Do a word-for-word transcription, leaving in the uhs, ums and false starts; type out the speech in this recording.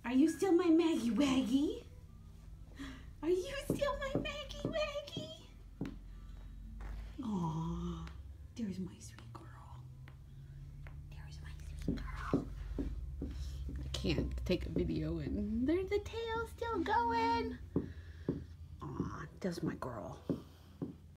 Are you still my Maggie Waggy? Are you still my Maggie Waggy? Aw, there's my sweet girl. There's my sweet girl. I can't take a video and there's the tail still going. Aw, there's my girl.